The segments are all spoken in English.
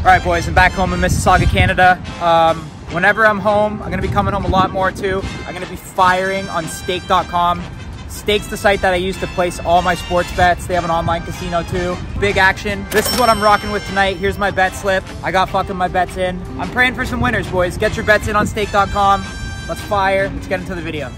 Alright boys, I'm back home in Mississauga, Canada. Whenever I'm home, I'm gonna be coming home a lot more too. I'm gonna be firing on stake.com. Stake's the site that I use to place all my sports bets. They have an online casino too. Big action. This is what I'm rocking with tonight. Here's my bet slip. I got fucking my bets in. I'm praying for some winners, boys. Get your bets in on stake.com. Let's fire. Let's get into the video.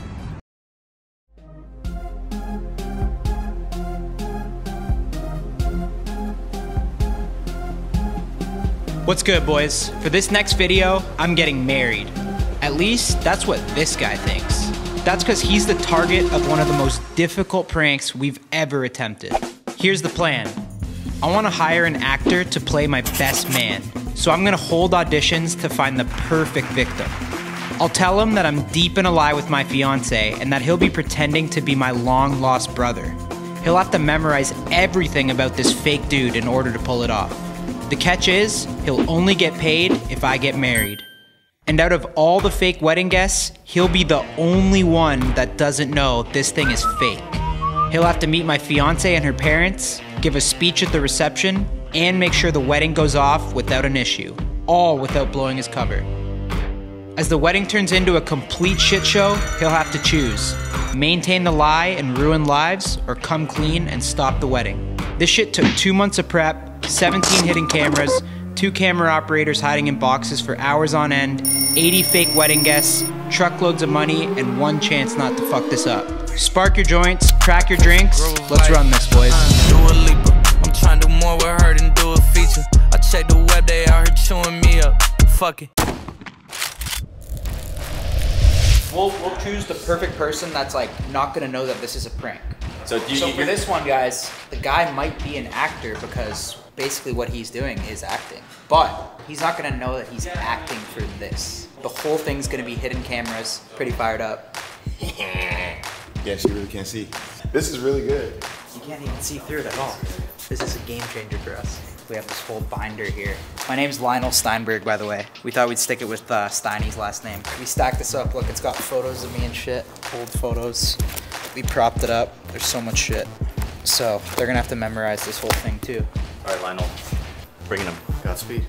What's good, boys? For this next video, I'm getting married. At least, that's what this guy thinks. That's because he's the target of one of the most difficult pranks we've ever attempted. Here's the plan. I want to hire an actor to play my best man, so I'm gonna hold auditions to find the perfect victim. I'll tell him that I'm deep in a lie with my fiance and that he'll be pretending to be my long-lost brother. He'll have to memorize everything about this fake dude in order to pull it off. The catch is, he'll only get paid if I get married. And out of all the fake wedding guests, he'll be the only one that doesn't know this thing is fake. He'll have to meet my fiance and her parents, give a speech at the reception, and make sure the wedding goes off without an issue, all without blowing his cover. As the wedding turns into a complete shit show, he'll have to choose: maintain the lie and ruin lives, or come clean and stop the wedding. This shit took 2 months of prep, 17 hidden cameras, 2 camera operators hiding in boxes for hours on end, 80 fake wedding guests, truckloads of money, and 1 chance not to fuck this up. Spark your joints, crack your drinks, let's run this, boys. I'm trying to do more with her than do a feature. I check the web, they out here chewing me up. Fuck it. We'll choose the perfect person that's like not gonna know that this is a prank. So for this one, guys, the guy might be an actor because basically what he's doing is acting. But he's not gonna know that he's acting for this. The whole thing's gonna be hidden cameras. Pretty fired up. Yeah, she really can't see. This is really good. You can't even see through it at all. This is a game changer for us. We have this whole binder here. My name's Lionel Steinberg, by the way. We thought we'd stick it with Steiny's last name. We stacked this up. Look, it's got photos of me and shit. Old photos. We propped it up. There's so much shit. So they're gonna have to memorize this whole thing too. All right, Lionel, bringing him. Godspeed.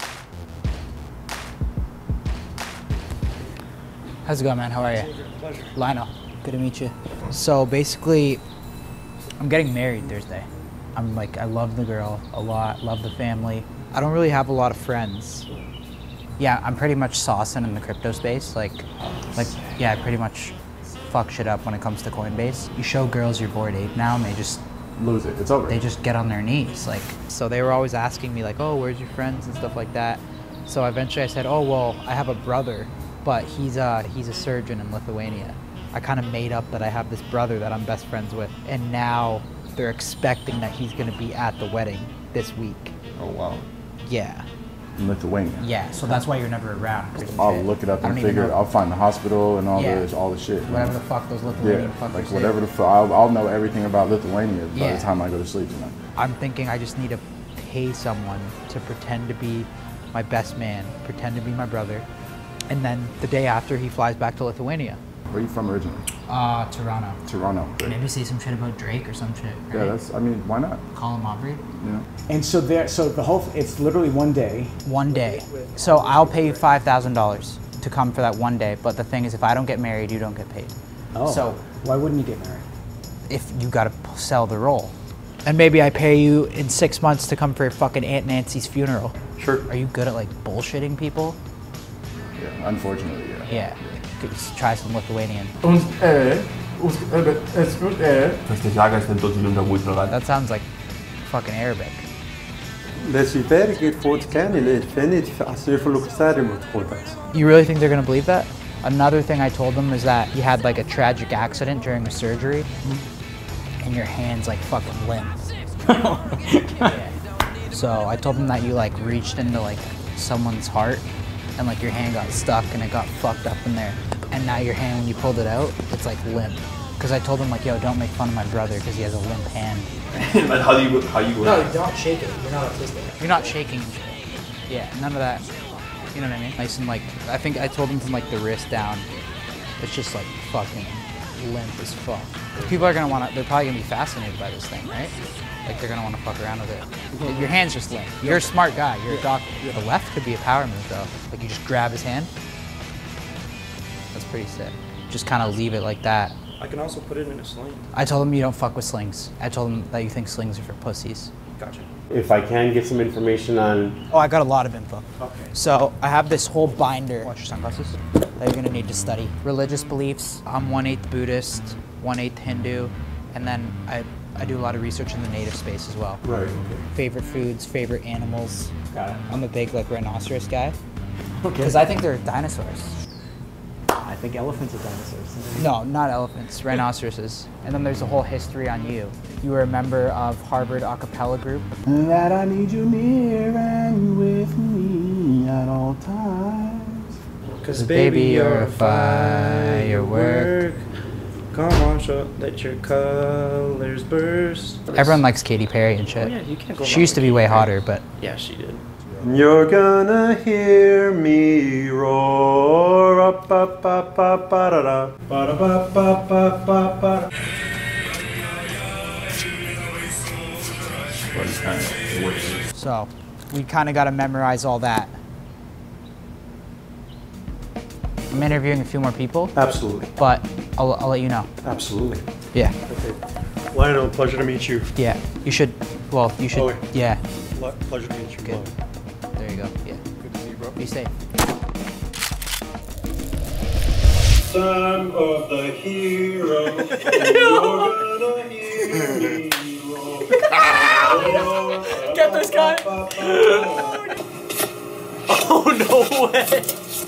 How's it going, man? How are you? Pleasure. Lionel, good to meet you. So basically, I'm getting married Thursday. I love the girl a lot, love the family. I don't really have a lot of friends. Yeah, I'm pretty much saucing in the crypto space. Yeah, I pretty much fuck shit up when it comes to Coinbase. You show girls your Bored Ape now and they just Lose it. It's over. They just get on their knees. So they were always asking me oh, where's your friends and stuff like that. So eventually I said, oh, well, I have a brother, but he's a surgeon in Lithuania. I kind of made up that I have this brother that I'm best friends with. And now they're expecting that he's gonna be at the wedding this week. Oh, wow. Yeah. In Lithuania. Yeah, so that's why you're never around. I'll look it up and figure. I'll find the hospital and all the shit. Whatever the fuck those Lithuanian fuckers do. Whatever the fuck. I'll know everything about Lithuania by the time I go to sleep tonight. I'm thinking I just need to pay someone to pretend to be my best man, pretend to be my brother, and then the day after he flies back to Lithuania. Where are you from originally? Toronto. Toronto. Great. Maybe say some shit about Drake or some shit. Right? Yeah, why not? Call him Aubrey. Yeah. And so the whole, it's literally one day. One day. So I'll pay you $5,000 to come for that one day, but the thing is, if I don't get married, you don't get paid. Oh. So why wouldn't you get married? If you gotta sell the role. And maybe I pay you in 6 months to come for fucking Aunt Nancy's funeral. Sure. Are you good at bullshitting people? Yeah, unfortunately, yeah. Yeah. Try some Lithuanian. That sounds like fucking Arabic. You really think they're gonna believe that? Another thing I told them is that you had a tragic accident during a surgery and your hand's fucking limp. Yeah. So I told them that you reached into someone's heart and your hand got stuck and it got fucked up in there. And now your hand, when you pulled it out, it's limp. Because I told them yo, don't make fun of my brother because he has a limp hand. But how you No, don't shake it. You're not autistic. You're not shaking shit. Yeah, none of that. You know what I mean? Nice and I think I told them from the wrist down. It's just fucking limp as fuck. People are gonna they're probably gonna be fascinated by this thing, right? like they're gonna want to fuck around with it. Your hand's just limp. You're a smart guy. You're a doctor. The left could be a power move though. Like you just grab his hand. That's pretty sick. Just kind of leave it like that. I can also put it in a sling. I told him you don't fuck with slings. I told him that you think slings are for pussies. Gotcha. If I can get some information on... Oh, I got a lot of info. Okay. So I have this whole binder. Watch your sunglasses. That you're gonna need to study. Religious beliefs. I'm 1/8 Buddhist, 1/8 Hindu, and then I do a lot of research in the native space as well. Right, okay. Favorite foods, favorite animals. Got it. I'm a big like rhinoceros guy. Okay. Because I think they're dinosaurs. I think elephants are dinosaurs. No, not elephants, rhinoceroses. And then there's a whole history on you. You were a member of Harvard a cappella group. That I need you near and with me at all times. Cause baby, you're a firework. Come on, let your colors burst. Everyone likes Katy Perry and shit. Oh, yeah, you can't go She wrong used to with be way Katy Perry. hotter, but Yeah, she did. You're gonna hear me roar up up up up ba da da ba da ba ba ba ba ba. so we kind of got to memorize all that. I'm interviewing a few more people, Absolutely, but I'll let you know. absolutely. Yeah, Lionel, pleasure to meet you. yeah. You should. Well, you should. Chloe. Yeah. Pleasure to meet you. Good. There you go. Yeah. Good to see you, bro. Be safe. Time of the hero. You're gonna hear me roar. Get this guy. Oh, no way.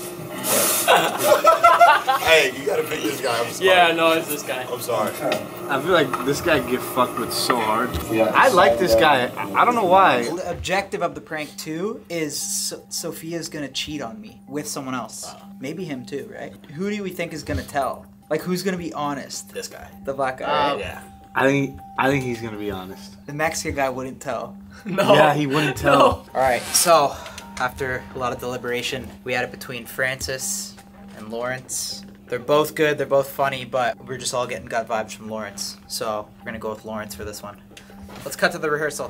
Hey, you gotta pick this guy. I'm sorry. Yeah, no, it's this guy. I'm sorry. I feel like this guy get fucked with so hard. Yeah. I like this guy. I don't know why. The objective of the prank too is Sophia's gonna cheat on me with someone else. Maybe him too, right? Who do we think is gonna tell? Like, who's gonna be honest? This guy. The black guy, right? Yeah. I think he's gonna be honest. The Mexican guy wouldn't tell. No. Yeah, he wouldn't tell. All right, so after a lot of deliberation, we had it between Francis and Lawrence. They're both good, they're both funny, but we're just all getting gut vibes from Lawrence. So we're gonna go with Lawrence for this one. Let's cut to the rehearsal.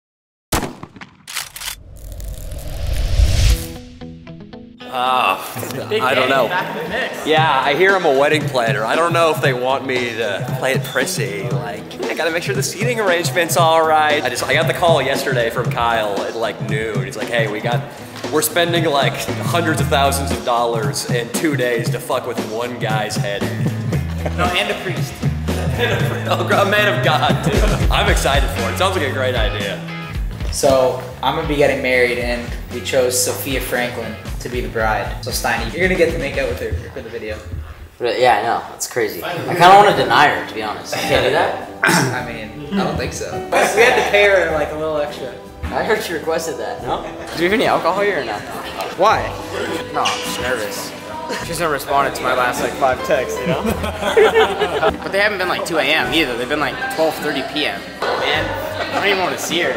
I don't know. Yeah, I hear I'm a wedding planner. I don't know if they want me to play it prissy. Like, I gotta make sure the seating arrangement's all right. I got the call yesterday from Kyle at like noon. He's like, hey, we're spending like hundreds of thousands of dollars in 2 days to fuck with one guy's head. No, and a priest. A man of God, too. I'm excited for it. Sounds like a great idea. So I'm gonna be getting married, and we chose Sophia Franklin to be the bride. So Steiny, you're gonna get to make out with her for the video. Yeah, I know. That's crazy. I kind of want to deny her, to be honest. You can't do that? I mean, I don't think so. We had to pay her like a little extra. I heard she requested that, no? Do you have any alcohol here or not? Why? No, I'm just nervous. She's not responded to my last like 5 texts, you know? But they haven't been like 2 a.m. either. They've been like 12:30 p.m. Man, I don't even want to see her.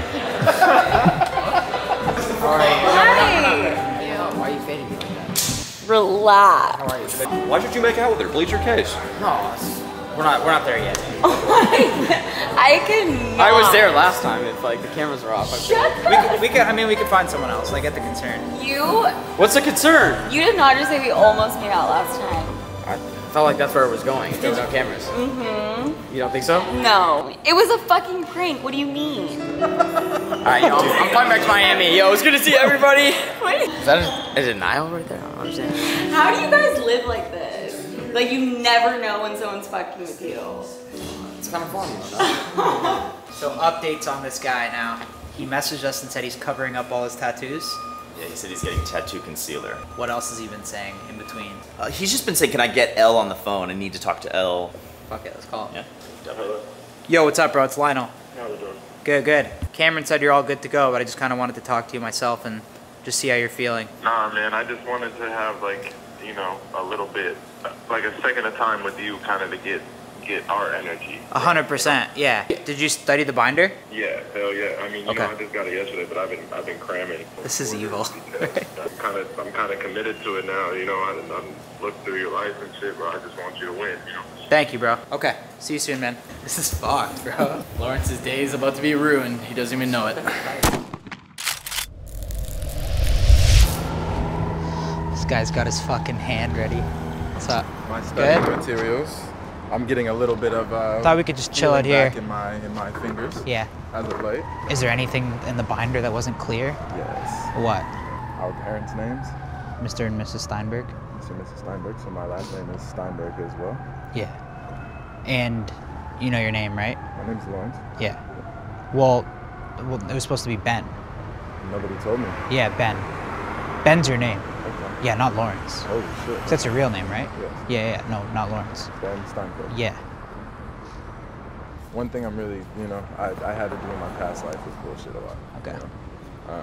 Hi! Why are you fading me like that? Relax. How are you? Why should you make out with her? Bleach your case. No, we're not there yet. Oh my god. I cannot. I was there last time if like the cameras were off. Shut We could find someone else. I get the concern. You What's the concern? did not just say we almost made out last time. I felt like that's where it was going. There were no cameras. Mm-hmm. You don't think so? No. It was a fucking prank. What do you mean? Alright, I'm flying back to Miami. Yo, it's good to see everybody. Wait. Is that a denial right there? I don't understand. How do you guys live like this? Like you never know when someone's fucking with you. It's kind of fun. So updates on this guy now. He messaged us and said he's covering up all his tattoos. Yeah, he said he's getting tattoo concealer. What else has he been saying in between? He's just been saying, can I get Elle on the phone? I need to talk to Elle. Fuck it, let's call him. Yeah, definitely. Yo, what's up, bro? It's Lionel. How are you doing? Good, good. Cameron said you're all good to go, but I just kind of wanted to talk to you myself and just see how you're feeling. Nah, man, I just wanted to have like, you know, a little bit, like a second of time with you, kind of to get get our energy. 100%, yeah. Did you study the binder? Yeah, hell yeah. I mean, you know, I just got it yesterday, but I've been cramming. This is evil. I'm kind of committed to it now. You know, I'm looking through your life and shit, bro. I just want you to win. You know. Thank you, bro. Okay, see you soon, man. This is fucked, bro. Lawrence's day is about to be ruined. He doesn't even know it. This guy's got his fucking hand ready. What's up? My study materials. I'm getting a little bit of thought we could just chill out here. In my fingers. Yeah. As of late. Is there anything in the binder that wasn't clear? Yes. What? Our parents' names. Mr. and Mrs. Steinberg. Mr. and Mrs. Steinberg. So my last name is Steinberg as well. Yeah. And you know your name, right? My name's Lawrence. Yeah. Well, it was supposed to be Ben. Nobody told me. Yeah, Ben. Ben's your name. Okay. Yeah, not Lawrence. Holy shit. That's your real name, right? Yes. Yeah, no, not Lawrence. Ben Steinberg. Yeah. One thing I'm really, you know, I had to do in my past life was bullshit a lot. Okay. You know?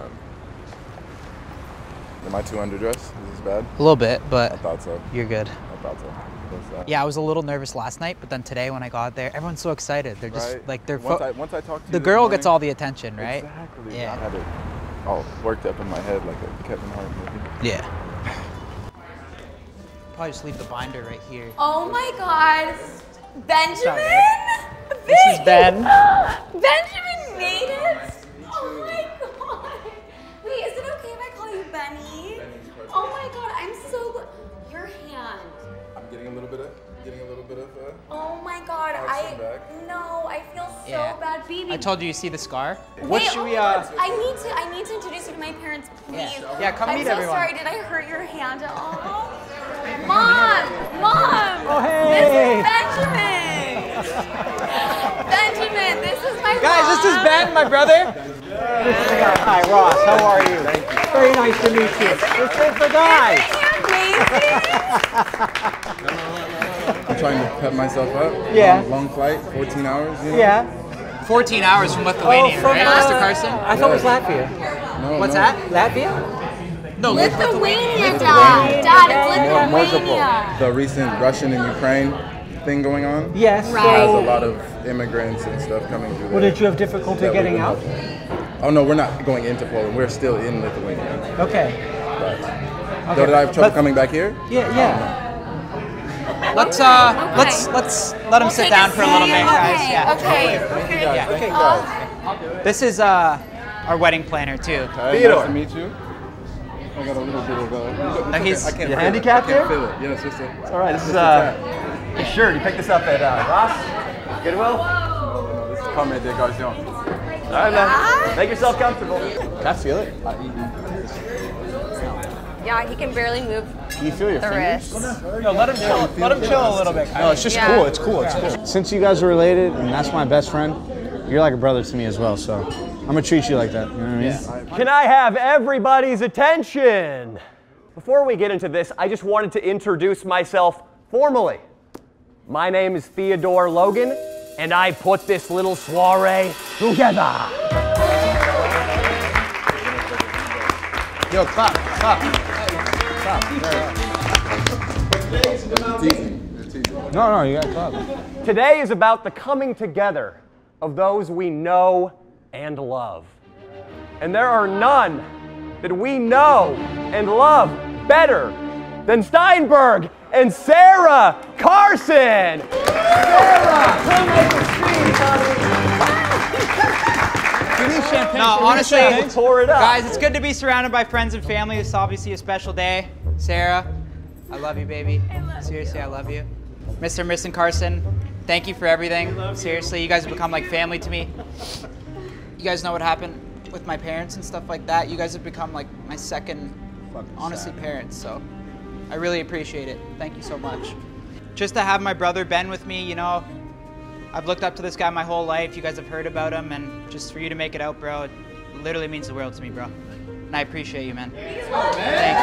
Am I too underdressed? Is this bad? A little bit, but I thought so. You're good. I thought so. Yeah, I was a little nervous last night, but then today when I got there, everyone's so excited. They're just like they're. Once I talked to you the this girl morning, gets all the attention, right? Exactly. Yeah. I had it all worked up in my head like a Kevin Hart movie. Yeah. Probably just leave the binder right here. Oh my God, Benjamin! This is Ben. Benjamin made it? Oh my God. Wait, is it okay if I call you Benny? Oh my God, I'm so good. Your hand. I'm getting a little bit of. Oh my God, I feel so bad, baby. I told you see the scar. Wait, What should we? I need to introduce you to my parents, please. Yeah, come meet everyone. I'm so sorry. Did I hurt your hand at all? Mom! Oh, hey! This is Benjamin! Benjamin, this is my Guys, this is Ben, my brother. Hi, Ross. How are you? Very nice to meet you. This is the guy. I'm trying to pep myself up. Yeah. Long flight, 14 hours. You know? Yeah. 14 hours from Lithuania, right, Mr. Carson? I thought it was Latvia. No, What's no. that? Latvia? No, Lithuania, Dad. Dad, it's Lithuania. The recent Russian and Ukraine thing going on. Yes. So there's a lot of immigrants and stuff coming through there. Well, did you have difficulty that getting we've out? been helping. Oh no, we're not going into Poland. We're still in Lithuania. Okay. But did I have trouble coming back here? Yeah, yeah. Let's let him sit down for a little bit, guys. Yeah. Okay. Yeah. Okay, guys. This is our wedding planner too. Theodore. Nice to meet you. I got a little bit of he's I can't you feel handicapped it. I can't here? feel it. Yeah, it's just a. It's all right. This is your shirt. You picked this up at Ross Goodwill. No, this is Carmen de Garcion. All right, man. Make yourself comfortable. I feel it. Yeah, he can barely move You feel your the fingers? wrist. No, let him chill. Let him chill a little bit. No, it's just cool. It's cool. It's cool. Since you guys are related, and that's my best friend, you're like a brother to me as well. So I'm gonna treat you like that. You know what I mean? Can I have everybody's attention? Before we get into this, I just wanted to introduce myself formally. My name is Theodore Logan, and I put this little soiree together. Yo, clap, clap. No, you gotta clap. Today is about the coming together of those we know and love. And there are none that we know and love better than Steinberg and Sarah Carson. Sarah, come make a scene, You need champagne. No, honestly, pour it up. guys, it's good to be surrounded by friends and family. It's obviously a special day. Sarah, I love you, baby. Seriously, I love you. Mr. and Mrs. Carson, thank you for everything. Seriously, you guys have become like family to me. You guys know what happened with my parents and stuff like that. You guys have become like my second, honestly, parents. So I really appreciate it. Thank you so much. Just to have my brother Ben with me, you know, I've looked up to this guy my whole life. You guys have heard about him, and just for you to make it out, bro, it literally means the world to me, bro. And I appreciate you, man. Thank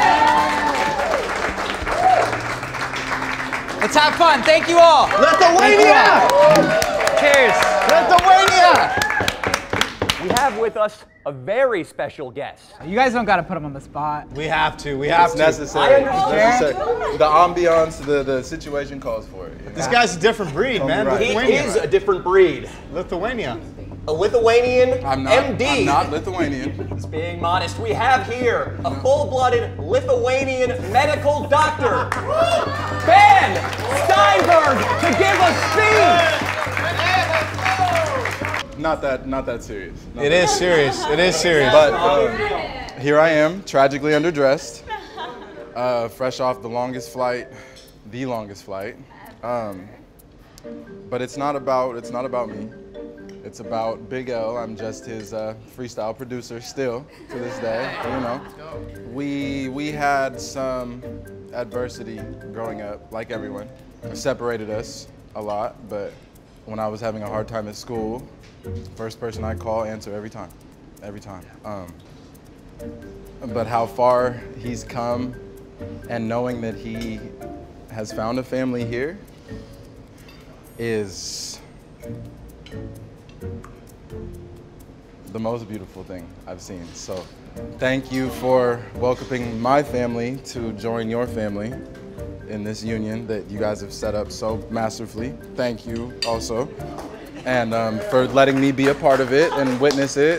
you. Let's have fun. Thank you all. Lithuania! Cheers. Lithuania! We have with us a very special guest. You guys don't got to put him on the spot. We have to. We have It's to. necessary. I It's necessary. The ambiance, the situation calls for it. You know? This guy's a different breed, man. Right. He Lithuania. is a different breed. Lithuania. A Lithuanian I'm not. MD. I'm not Lithuanian. Just being modest, we have here a full-blooded Lithuanian medical doctor, Ben Steinberg, to give a speech. Not that serious. It is serious. It is serious. But here I am, tragically underdressed, fresh off the longest flight. But it's not about me. It's about Big L. I'm just his freestyle producer still to this day. You know, we had some adversity growing up, like everyone. It separated us a lot, but when I was having a hard time at school, first person I call, answer every time. But how far he's come, and knowing that he has found a family here is the most beautiful thing I've seen. So thank you for welcoming my family to join your family in this union that you guys have set up so masterfully. Thank you also. And for letting me be a part of it and witness it.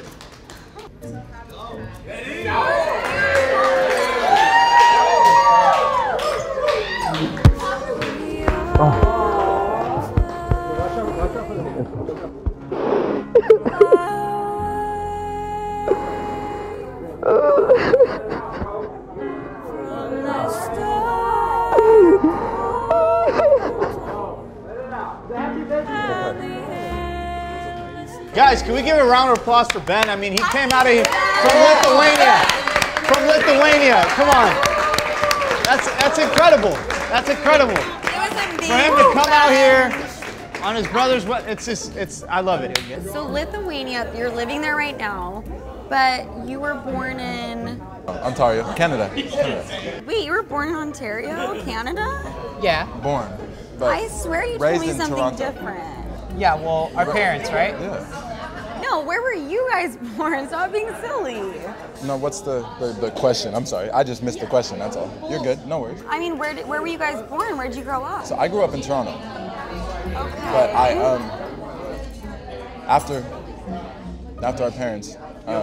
Guys, can we give a round of applause for Ben? I mean, he came out of here from Lithuania. From Lithuania. Come on. That's incredible. That's incredible. For him to come out here on his brother's, I love it. So Lithuania, you're living there right now, but you were born in... Ontario, Canada. Wait, you were born in Ontario, Canada? Yeah. Born. But I swear you told me something different. Yeah, well, our parents, right? Yeah. No, where were you guys born? Stop being silly. No, what's the question? I'm sorry, I just missed the question, that's all. You're good, no worries. I mean, where were you guys born? Where'd you grow up? So I grew up in Toronto. Okay. But I, after our parents,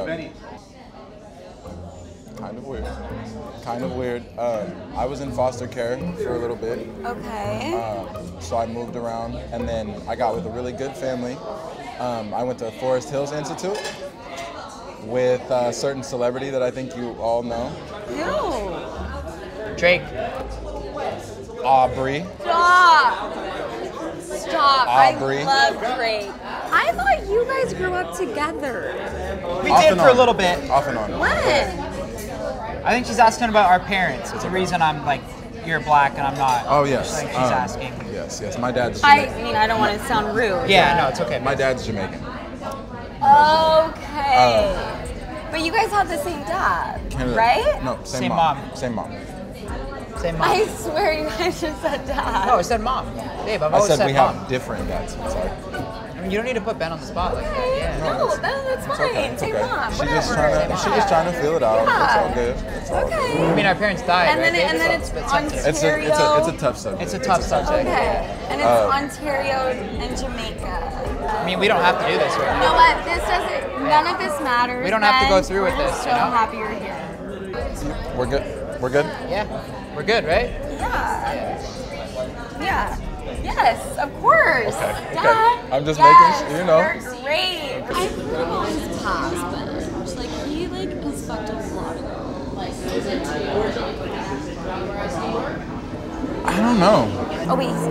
kind of weird. I was in foster care for a little bit. Okay. So I moved around, and then I got with a really good family. I went to Forest Hills Institute with a certain celebrity that I think you all know. Who? Drake. Aubrey. Stop. Aubrey. I love Drake. I thought you guys grew up together. We did for a little bit. Off and on. When? I think she's asking about our parents. It's the reason I'm like, you're black and I'm not. Oh, yes. I think she's asking. Yes. My dad's I Jamaican. mean, I don't want to sound rude. Yeah, no, it's okay. My dad's Jamaican. Okay. But you guys have the same dad, Canada. right? No, same mom. Same mom. Same mom. I swear you guys just said dad. No, I said mom. Babe, I've I always said we mom. have different dads. I'm sorry. I mean, you don't need to put Ben on the spot like that. Yeah. No, that's fine. It's Say okay. mom, She's whatever. just trying to feel it out. Yeah. It's all good. It's all good. I mean, our parents died, And right? then, babe? it's So it's a bit sensitive. Ontario. It's a tough subject. It's a tough subject. Okay. And it's Ontario and Jamaica. I mean, we don't have to do this right You now. know what? This doesn't. None of this matters. We don't have to go Ben. through with I'm this, so you know? happy you're here. We're good. We're good. Yeah. We're good, right? Yeah. Yes, of course. Okay. Duh. I'm just Yes, making, you know. You're great. I've heard about his past, but like he has fucked up a lot of them. Like, is it I don't know. Oh wait,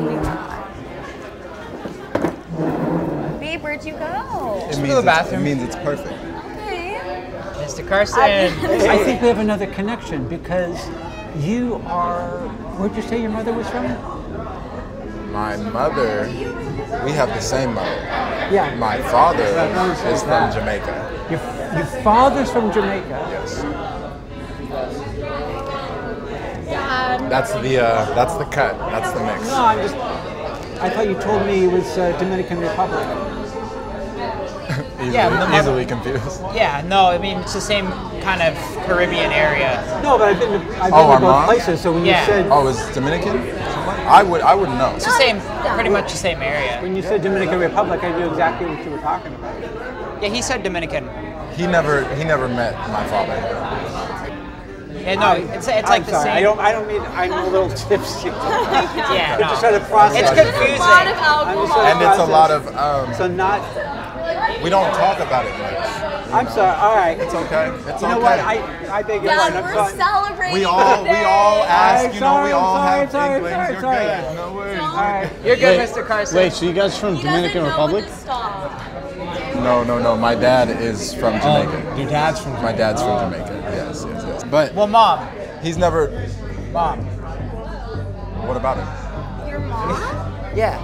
babe, where'd you go? It to the bathroom. It means it's perfect. Okay. Mr. Carson. I think we have another connection because you are. Where'd you say your mother was from? My mother, we have the same mother. Yeah. My father is from Jamaica. Your father's from Jamaica. Yes. Dad. That's the cut. That's the mix. No, I thought you told me it was Dominican Republic. Easily confused. Yeah, no, I mean it's the same kind of Caribbean area. No, but I've been to both Armand? places. So when you said, oh, is Dominican? I wouldn't know. It's the same, pretty much the same area. when you said Dominican Republic, I knew exactly what you were talking about. Yeah, he said Dominican. He never met my father. Yeah, no, it's like the same. I don't mean. I'm a little tipsy. Yeah, I'm no. just trying to process. It's confusing. And it's a lot of. So not. We don't talk about it much. I'm sorry. All right. It's okay. It's you know okay. what? I beg your pardon. Dad, we're celebrating. We all ask. You know, we all have sorry, inklings. You're sorry. good. No worries. All right. You're good, Mr. Carson. Wait, so you guys from Dominican Republic? No. My dad is from Jamaica. Your dad's from Jamaica. My dad's from Jamaica. Yes. But well, Mom. He's never. Mom. What about it? Your mom? Yeah.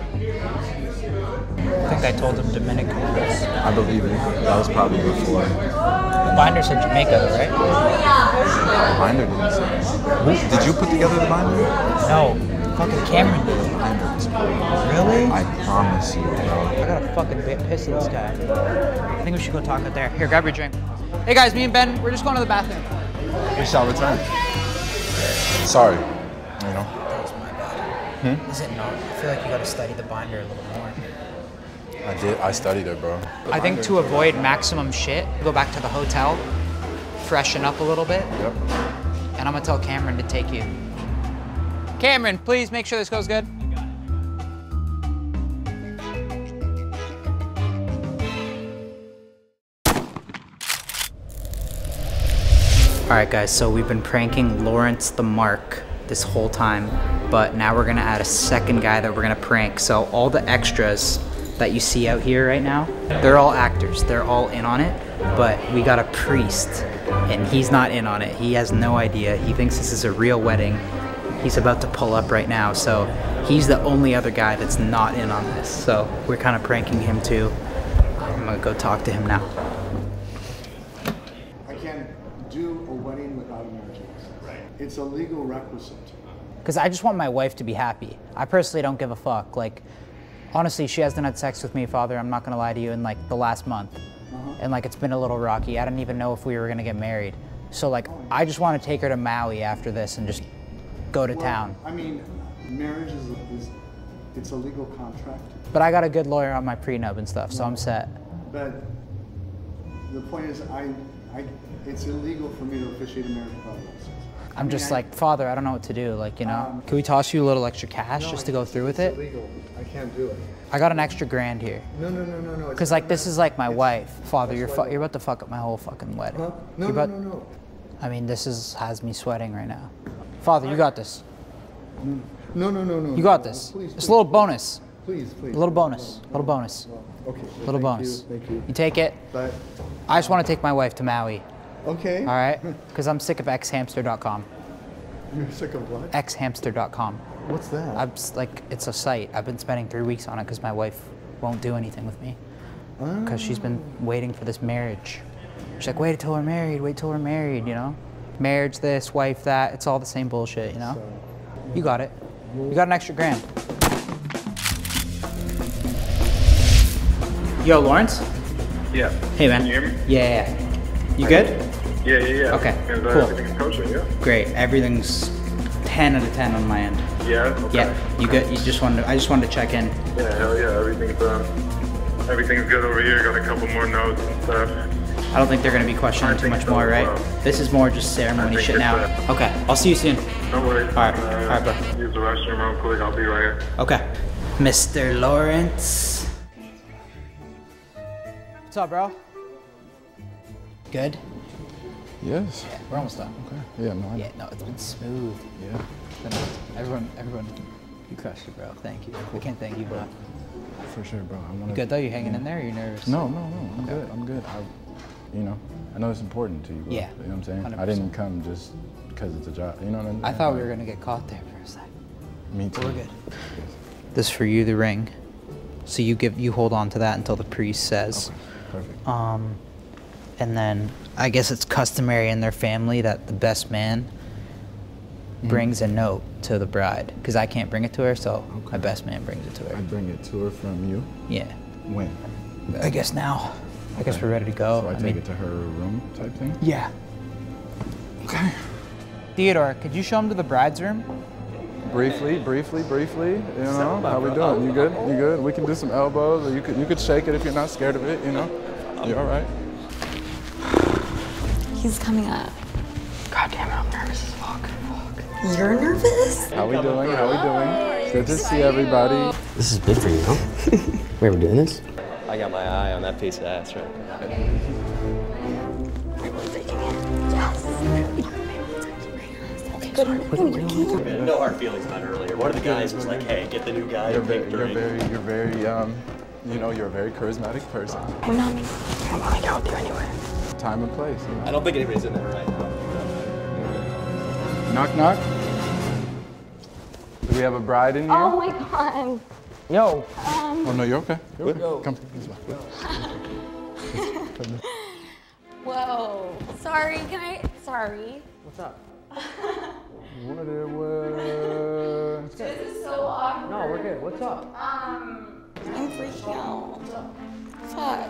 I think I told him Dominican. I believe it. That was probably before. The binder said Jamaica, though, right? The binder didn't say. Did you put together the binder? No. Fucking Cameron did. Really? I promise you, bro. I got a fucking bit pissed at this guy. I think we should go talk out there. Here, grab your drink. Hey guys, me and Ben, we're just going to the bathroom. We shall return. Sorry. You know. That was my bad. Is it not? I feel like you got to study the binder a little more. I did. I studied it, bro. I think to avoid maximum shit, go back to the hotel, freshen up a little bit. Yep. And I'm gonna tell Cameron to take you. Cameron, please make sure this goes good. All right, guys, so we've been pranking Lawrence the Mark this whole time, but now we're gonna add a second guy that we're gonna prank. So all the extras that you see out here right now, they're all actors. They're all in on it, but we got a priest, and he's not in on it. He has no idea. He thinks this is a real wedding. He's about to pull up right now, so he's the only other guy that's not in on this. So we're kind of pranking him too. I'm gonna go talk to him now. I can't do a wedding without a marriage license. Right. It's a legal requisite. Because I just want my wife to be happy. I personally don't give a fuck. Like, honestly, she hasn't had sex with me, Father, I'm not gonna lie to you, in like the last month. And like, it's been a little rocky. I didn't even know if we were gonna get married. So like, I just wanna take her to Maui after this and just go to town. I mean, marriage it's a legal contract. But I got a good lawyer on my prenup and stuff, so I'm set. But the point is, it's illegal for me to officiate a marriage without a license. I'm just like, Father, I don't know what to do, like, you know? Can we toss you a little extra cash just to go through with it? It's illegal. I can't do it. I got an extra $1,000 here. No. Because like, this is like my wife. Father, you're about to fuck up my whole fucking wedding. Huh? No. I mean, this has me sweating right now. Father, you got this. No. You got this. Please, It's a little bonus. Please. A little bonus. Okay. Little bonus. Thank you. You take it. But I just want to take my wife to Maui. okay. All right? Because I'm sick of xhamster.com. You're sick of what? xhamster.com. What's that? It's a site. I've been spending 3 weeks on it because my wife won't do anything with me. Because she's been waiting for this marriage. She's like, wait till we're married, you know? Marriage this, wife that, it's all the same bullshit, you know? You got it. You got an extra $1,000. Yo, Lawrence? Yeah. Hey, man. Can you hear me? Yeah. You good? Yeah. Okay, And cool. everything's kosher, yeah? Great. Everything's 10 out of 10 on my end. Yeah? Okay. Yeah. You good? I just wanted to check in. Yeah, hell yeah. Everything's good over here. Got a couple more notes and stuff. I don't think they're going to be questioning too much more, right? This is more just ceremony shit now. Okay. I'll see you soon. No worries. All right, bro. Use the restroom real quick. I'll be right here. Okay. Mr. Lawrence. What's up, bro? Good? Yes. Yeah, we're almost done. Okay. Yeah, no. It's been smooth. Yeah. Everyone, you crushed it, bro. Thank you. I can't thank you enough. For sure, bro. You good though? You hanging in there? Or are you nervous? No. I'm good. I know it's important to you, bro. Yeah. You know what I'm saying? 100%. I didn't come just because it's a job. You know what I mean? I thought we were gonna get caught there for a second. Me too. But we're good. This is for you, the ring. So you hold on to that until the priest says. Okay. Perfect. And then I guess it's customary in their family that the best man brings a note to the bride, because I can't bring it to her, so my best man brings it to her. I bring it to her from you? Yeah. When? I guess now. I guess we're ready to go. So I take it to her room type thing? Yeah. Okay. Theodore, could you show him to the bride's room? Briefly, you know, how we doing? You good? You good? We can do some elbows, or you could shake it if you're not scared of it, you know? You all right? He's coming up. God damn it, I'm nervous as fuck. You're nervous? How we doing? How we doing? Good to see everybody. This is big for you, no? We ever doing this? I got my eye on that piece of ass right No hard feelings about earlier. One of the guys was like, "Hey, get the new guy." You're very, you know, you're a very charismatic person. We're not. I'm gonna hang out with you anyway. Time and place. You know? I don't think anybody's in there right now. Knock, knock. Do we have a bride in here? Oh my god. Yo. Oh no, you're okay. You're okay. Come this way. Whoa. Sorry, sorry. What's up? What it was. This is so awkward. No, we're good. What's up? I'm freaking out. Fuck.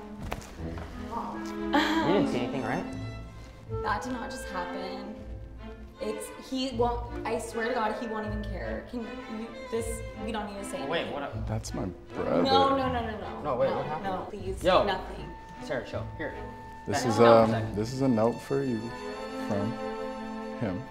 You didn't see anything, right? That did not just happen. He won't, I swear to God, he won't even care. We don't need to say anything. Wait, what up? That's my brother. No. No, wait, what happened? No, please, Yo. nothing. Sarah, show. Here. This is a note for you from him.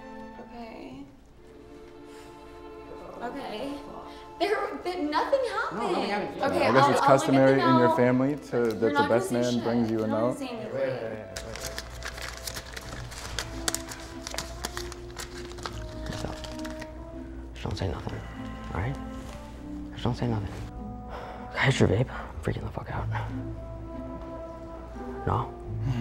Okay. Nothing happened. No, nothing happened. Okay, I guess it's customary in your family that the not best gonna say man shit. brings you a We're not note. saying anything. Wait. Just don't say nothing, all right? Just don't say nothing. Guys, your vape? I'm freaking the fuck out. No?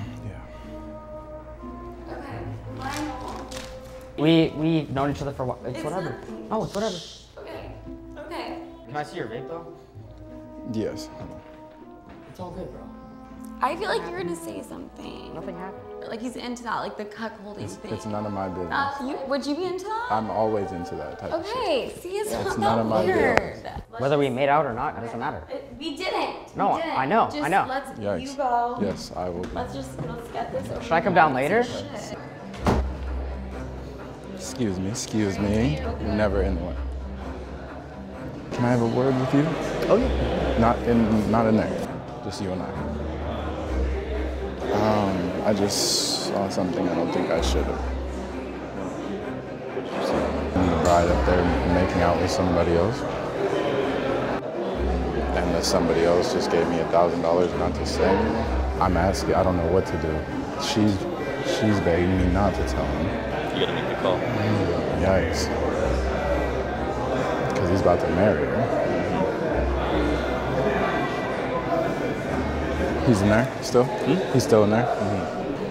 We've known each other for a while. It's whatever. Nothing. Oh, it's whatever. Okay. Can I see your vape though? Yes. It's all good, bro. I feel like you're gonna say something. Nothing happened. Like he's into that, like the cuck holding thing. It's none of my business. Would you be into that? I'm always into that type of shit. Okay, see, it's It's not none of my weird. business. Whether we made out or not, it doesn't matter. We didn't. No, We didn't. I know, Just I know. Let's Yikes. you go. Yes, I will. Let's get this over. Should I come down later? Shit. Excuse me. You're never in the way. Can I have a word with you? Oh yeah. Not in there. Just you and I. I just saw something I don't think I should have. And the bride up there making out with somebody else. And that somebody else just gave me $1,000 not to say. I'm asking, I don't know what to do. She's begging me not to tell him. You gotta make the call. Yikes. Because he's about to marry her. He's in there still? He's still in there?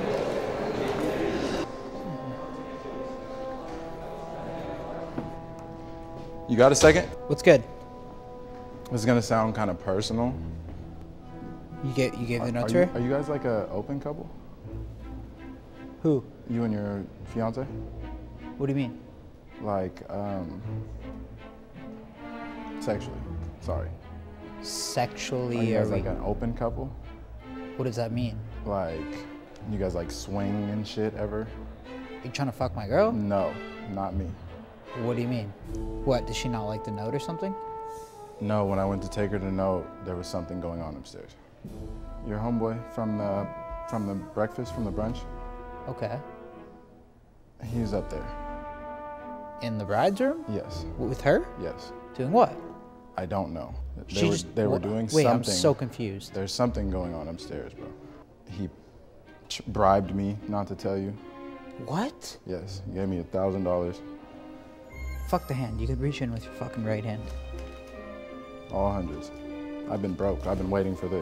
You got a second? What's good? This is gonna sound kind of personal. You gave the note to her? Are you guys like a open couple? Who? You and your fiance? What do you mean? Like, sexually. Sorry. Sexually, Are you guys like an open couple? What does that mean? Like, you guys like swing and shit ever? You trying to fuck my girl? No, not me. What do you mean? What, does she not like the note or something? No, when I went to take her to note, there was something going on upstairs. Your homeboy from the breakfast, from the brunch? Okay. He was up there. In the bride's room? Yes. With her? Yes. Doing what? I don't know. She They were doing something. Wait, I'm so confused. There's something going on upstairs, bro. He bribed me not to tell you. What? Yes, he gave me $1,000. Fuck the hand. You could reach in with your fucking right hand. All hundreds. I've been broke. I've been waiting for this.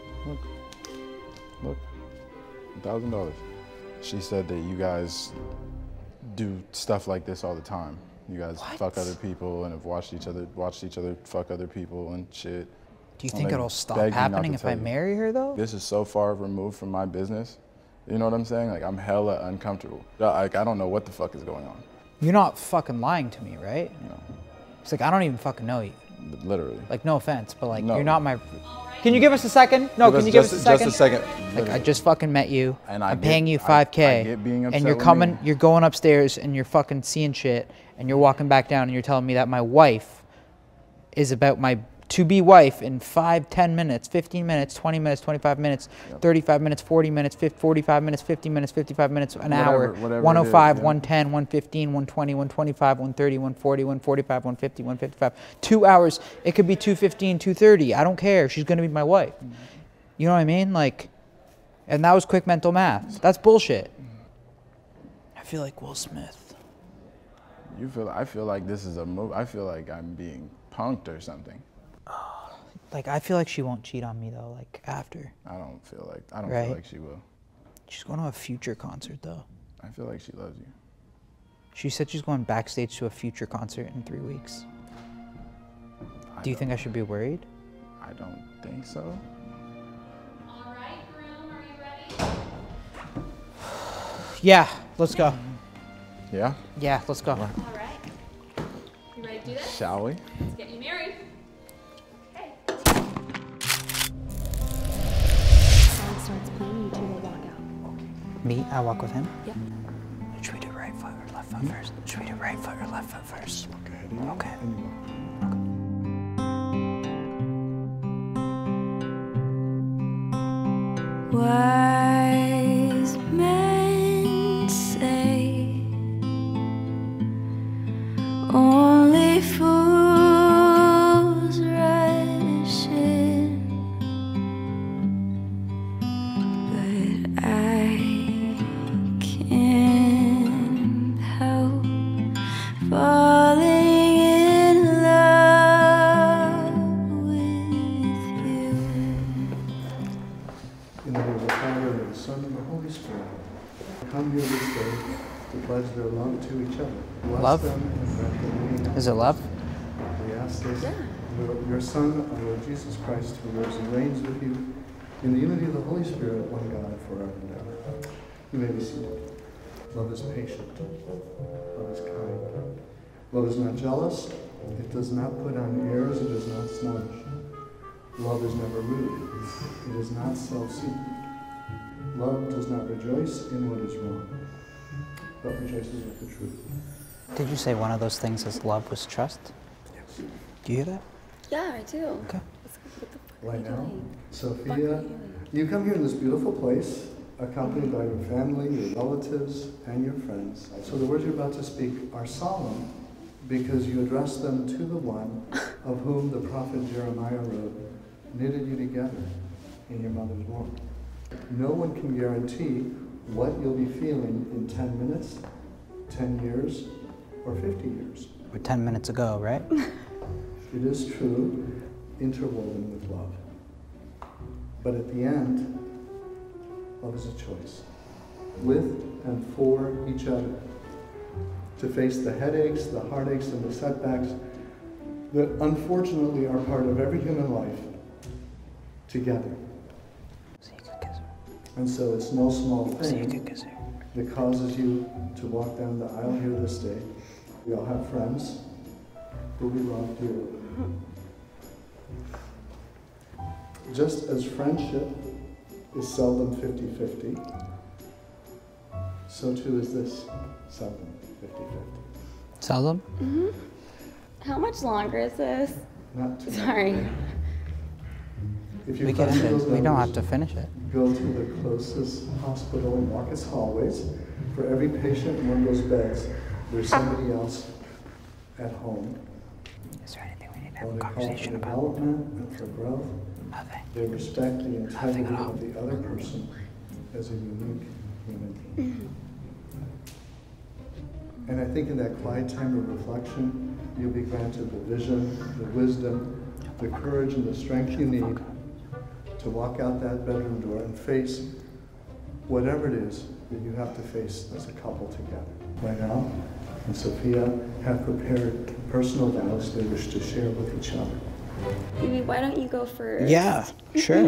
Look. $1,000. She said that you guys do stuff like this all the time. You guys fuck other people and have watched each other fuck other people and shit. Do you think it'll stop happening if I marry her, though? This is so far removed from my business. You know what I'm saying? Like, I'm hella uncomfortable. Like, I don't know what the fuck is going on. You're not fucking lying to me, right? No. It's like, I don't even fucking know you. Literally. Like, no offense, but like, No. you're not my. Can you give us a second? No, can you give us a second? Just a second. Like, I just fucking met you. And I'm paying you $5K. I get being upset and you're with coming, me. you're going upstairs and you're fucking seeing shit and you're walking back down and you're telling me that my wife is about my to-be wife in 5, 10 minutes, 15 minutes, 20 minutes, 25 minutes, 35 minutes, 40 minutes, 45 minutes, 50 minutes, 55 minutes, an hour, whatever 105, it is, yeah. 110, 115, 120, 125, 130, 140, 145, 150, 155. 2 hours. It could be 2:15, 2:30. I don't care. She's going to be my wife. You know what I mean? Like, and that was quick mental math. That's bullshit. I feel like Will Smith. I feel like this is a move. I feel like I'm being punked or something. Like, I feel like she won't cheat on me though, like after. I don't feel like she will. She's going to a Future concert though. I feel like she loves you. She said she's going backstage to a Future concert in 3 weeks. Do you think I should be worried? I don't think so. Yeah, let's go. Yeah? Yeah, let's go. All right. You ready to do this? Shall we? Let's get you married. Okay. Song starts playing, you two will walk out. Me? I walk with him? Yep. Should we do right foot or left foot first? Should we do right foot or left foot first? Okay. Wise men say only fools rush in, but I can't help falling in love with you. In the name of the Father, and of the Son, and the Holy Spirit. Come here this day to pledge their love to each other. Bless Love? them and grant them many Is it love? We ask this, your Son, our Lord Jesus Christ, who lives and reigns with you in the unity of the Holy Spirit, one God, forever and ever. You may be seated. Love is patient. Love is kind. Love is not jealous. It does not put on airs. It does not smudge. Love is never rude. It is not self-seeking. Love does not rejoice in what is wrong, but rejoices with the truth. Did you say one of those things is love was trust? Yes. Do you hear that? Yeah, I do. Okay. Right now, Sophia, you come here in this beautiful place, accompanied by your family, your relatives, and your friends. So the words you're about to speak are solemn because you address them to the one of whom the prophet Jeremiah wrote, knitted you together in your mother's womb. No one can guarantee what you'll be feeling in 10 minutes, 10 years, or 50 years. Or 10 minutes ago, right? It is true, interwoven with love. But at the end, love is a choice, with and for each other, to face the headaches, the heartaches, and the setbacks that unfortunately are part of every human life, together. And so it's no small thing that causes you to walk down the aisle here this day. We all have friends who we love dearly. Just as friendship is seldom 50-50, so too is this seldom 50-50. Seldom? Mm-hmm. How much longer is this? Not too Sorry. If you We can end it. We don't have to finish it. Go to the closest hospital and walk its hallways. For every patient in one of those beds, there's somebody else at home. Is there anything we need to have a conversation about? Development and for growth. Nothing. They respect the integrity of the other person as a unique human being. And I think in that quiet time of reflection, you'll be granted the vision, the wisdom, the courage, and the strength you need to walk out that bedroom door and face whatever it is that you have to face as a couple together. Right now, and Sophia have prepared personal vows they wish to share with each other. Maybe why don't you go first? Yeah, sure.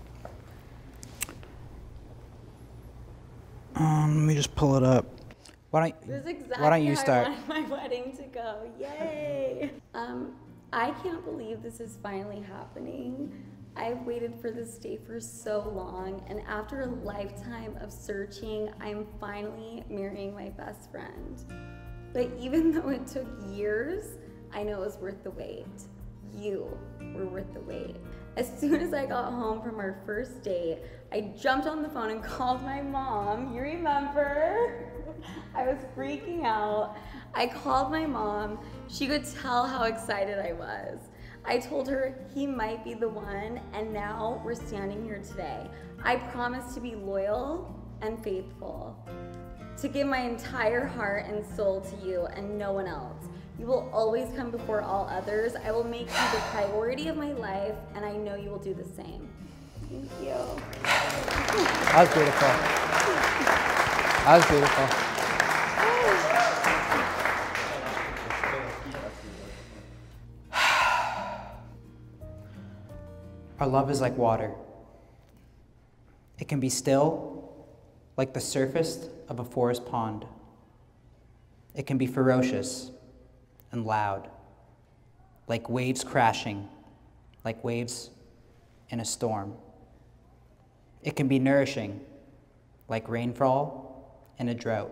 Let me just pull it up. Why This is exactly don't you how start? I wanted my wedding to go. Yay! I can't believe this is finally happening. I've waited for this day for so long, and after a lifetime of searching, I'm finally marrying my best friend. But even though it took years, I know it was worth the wait. You were worth the wait. As soon as I got home from our first date, I jumped on the phone and called my mom. You remember? I was freaking out. I called my mom. She could tell how excited I was. I told her he might be the one, and now we're standing here today. I promise to be loyal and faithful, to give my entire heart and soul to you and no one else. You will always come before all others. I will make you the priority of my life, and I know you will do the same. Thank you. That was beautiful. That was beautiful. Our love is like water. It can be still, like the surface of a forest pond. It can be ferocious and loud, like waves crashing, like waves in a storm. It can be nourishing, like rainfall in a drought.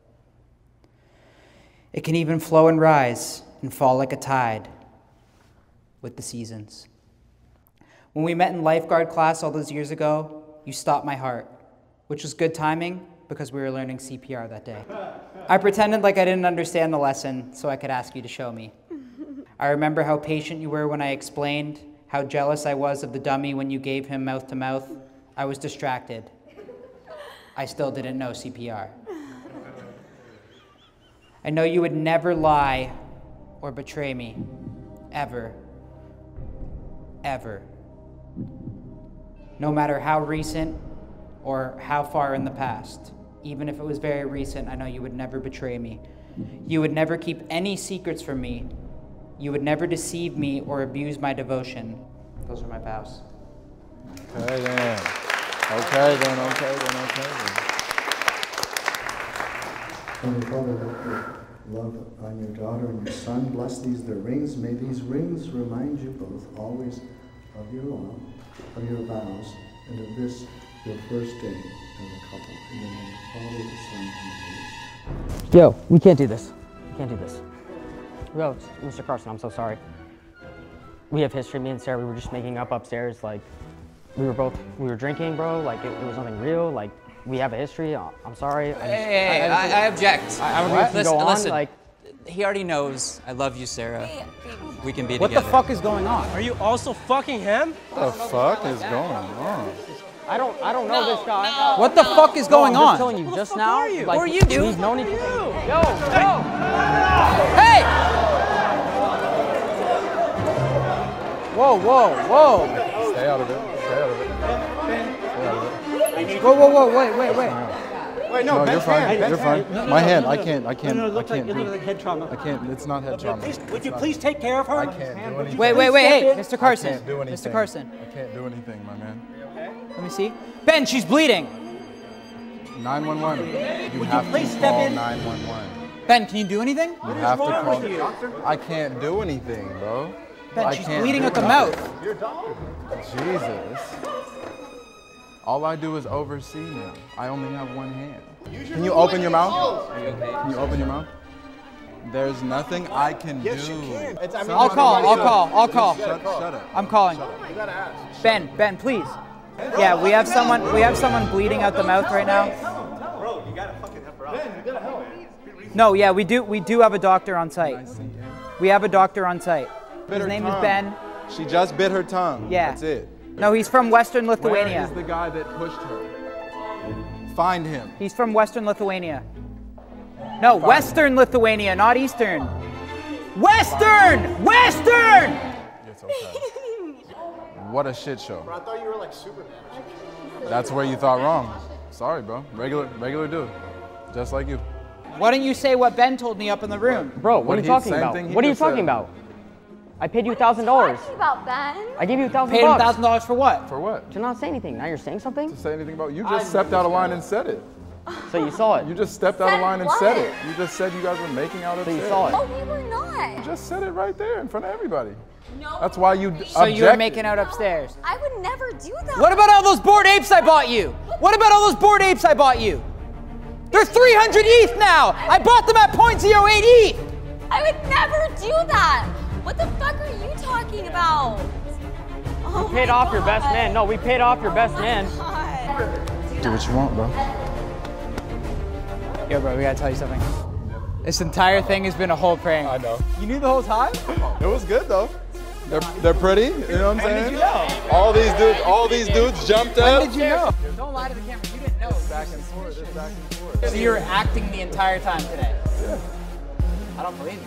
It can even flow and rise and fall like a tide with the seasons. When we met in lifeguard class all those years ago, you stopped my heart, which was good timing because we were learning CPR that day. I pretended like I didn't understand the lesson so I could ask you to show me. I remember how patient you were when I explained, how jealous I was of the dummy when you gave him mouth to mouth. I was distracted. I still didn't know CPR. I know you would never lie or betray me, ever, ever. No matter how recent or how far in the past, even if it was very recent, I know you would never betray me. You would never keep any secrets from me. You would never deceive me or abuse my devotion. Those are my vows. Okay then. Okay then, okay then, okay then. Heavenly Father, let your love on your daughter and your son bless these, their rings. May these rings remind you both always of your love, of your vows, and of this, your first day as a couple. In the name of the Father, the Son, and the Holy Spirit. Yo, we can't do this. We can't do this. Yo, Mr. Carson, I'm so sorry. We have history, me and Sarah, we were just making up upstairs, like, we were drinking, bro, like, it was nothing real, like, we have a history, I'm sorry. I object. I don't think go on, listen, like. He already knows I love you, Sarah. We can be What together. the fuck is going on? Are you also fucking him? What the fuck is going on? I don't know this guy. What the fuck is going I'm on? just telling you, just now. Who Like, are you, dude? We've known each other. Yo. Hey! Whoa, whoa, whoa. Stay out of it. Stay out of it. Stay out of it. Whoa, whoa, whoa, wait. Wait, no, No, Ben's you're fine. hand, You're Ben's fine. hand. My hand. I can't. No, it looks like head trauma. I can't. It's not head trauma. Would you please take care of her? I can't do anything. Wait, hey, Mr. I Carson. can't do anything. Mr. Carson. I can't do anything, my man. Let me see. Ben, she's bleeding. 911. You Would have you please to step call in? 911. Ben, can you do anything? You have to call. I can't do anything, bro. Ben, I she's can't bleeding do at the anything. mouth. Your dog. Jesus. All I do is oversee now. I only have one hand. Can you open your mouth? Can you open your mouth? There's nothing I can do. Yes, you can. I'll call. Shut up. I'm calling. You gotta ask. Ben, please. Yeah, we have someone bleeding out the mouth right now. Bro, you gotta fucking help her out. Ben, you gotta help. No, yeah, we do have a doctor on site. We have a doctor on site. His name is Ben. She just bit her tongue. Yeah. That's it. No, he's from Western Lithuania. Where is the guy that pushed her? Find him. He's from Western Lithuania. No, Western Lithuania, not Eastern. Western! It's okay. What a shit show. Bro, I thought you were like Superman. That's where you thought wrong. Sorry, bro. Regular dude. Just like you. Why don't you say what Ben told me up in the room? Bro, what are you talking about? What are you talking about? I paid you $1,000. Talking about Ben. I gave you $1,000. Paid him $1,000 for what? For what? To not say anything. Now you're saying something? To say anything about you just stepped out of line and said it. So you saw it. You just stepped out of line and said it. You just said you guys were making out upstairs. So you saw it. Oh, we were not. You just said it right there in front of everybody. No. That's why you So you were making out upstairs. I would never do that. What about all those bored apes I bought you? What about all those bored apes I bought you? They're 300 ETH now. I bought them at 0.08 ETH. I would never do that. What the fuck are you talking about? Oh We paid off your best man. No, we paid off your best man. Do what you want, bro. Yo, bro, we gotta tell you something. This entire thing has been a whole prank. I know. You knew the whole time? It was good though. They're pretty. You know what I'm saying? When did you know? All these dudes jumped up. When did you know? Don't lie to the camera. You didn't know. Back and forth. It's back and forth. So you were acting the entire time today? Yeah. I don't believe you.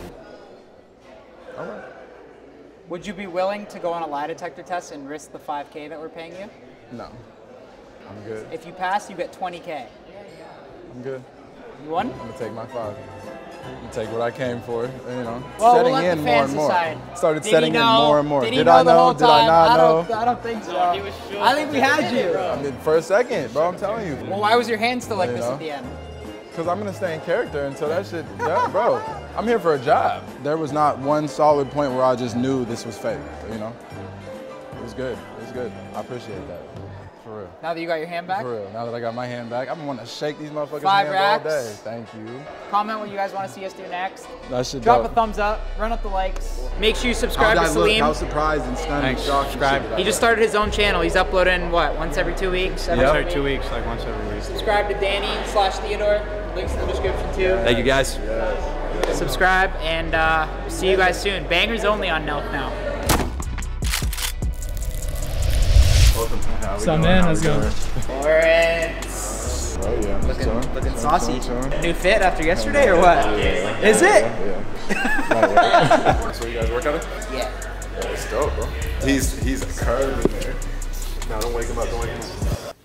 All right. Would you be willing to go on a lie detector test and risk the 5K that we're paying you? No. I'm good. If you pass, you get 20K. I'm good. You won? I'm gonna take my 5. I'm take what I came for. You know, Well, setting we'll let in the more fans and more. decide. Started Did setting he in know? more and more. Did he Did know I the know? whole Did I time? not know? I don't think so. I think we had you. I mean, for a second, bro. I'm telling you. Well, why was your hand still like You this know? at the end? Because I'm gonna stay in character until that shit. Yeah, bro. I'm here for a job. There was not one solid point where I just knew this was fake. You know, it was good. It was good. I appreciate that. For real. Now that you got your hand back? For real. Now that I got my hand back, I've been wanting to shake these motherfuckers' 5 hands racks. all day. Thank you. Comment what you guys want to see us do next. That shit Drop dope. a thumbs up, run up the likes. Make sure you subscribe to Salim. How surprised and stunned. Subscribe. He just started his own channel. He's uploading what, once every 2 weeks? Every 2 weeks, like once every week. Subscribe to Danny/Theodore. Links in the description too. Thank you guys. Subscribe and see you guys soon. Bangers only on Nelk now. What's up, man? How's it going? Oh yeah. Looking saucy. New fit after yesterday or what? Is it? So you guys work out it? Yeah. It's dope, bro. He's a curve in there. No, don't wake him up. Don't wake him up.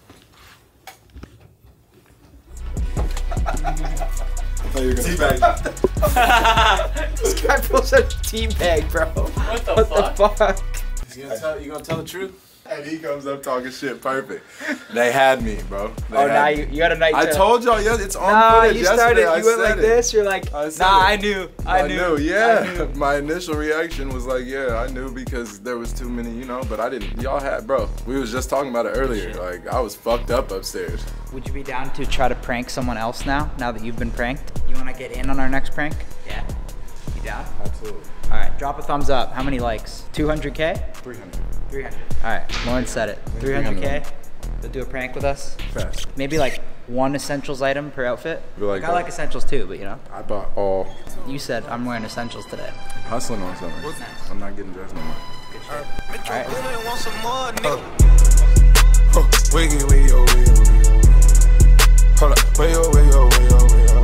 I thought you were gonna teabag. This guy pulls out a teabag, bro. What the fuck? You gonna tell the truth? And he comes up talking shit. Perfect. They had me, bro. Now you got a night. I told y'all, yeah, it's on footage you yesterday. started. You went like this. You're like, I knew. I knew. Yeah. My initial reaction was like, yeah, I knew because there was too many, you know. But I didn't. Y'all had, bro. We was just talking about it earlier. Like I was fucked up upstairs. Would you be down to try to prank someone else now that you've been pranked? You want to get in on our next prank? Yeah. You down? Absolutely. All right, drop a thumbs up. How many likes? 200K? 300. 300. All right, Lauren said it. 300K. They'll do a prank with us. Fast. Maybe like one essentials item per outfit. Like I like essentials too, but you know. I bought all. You said I'm wearing essentials today. Hustling on something. I'm not getting dressed no more. All right. Hold up, wait, yo.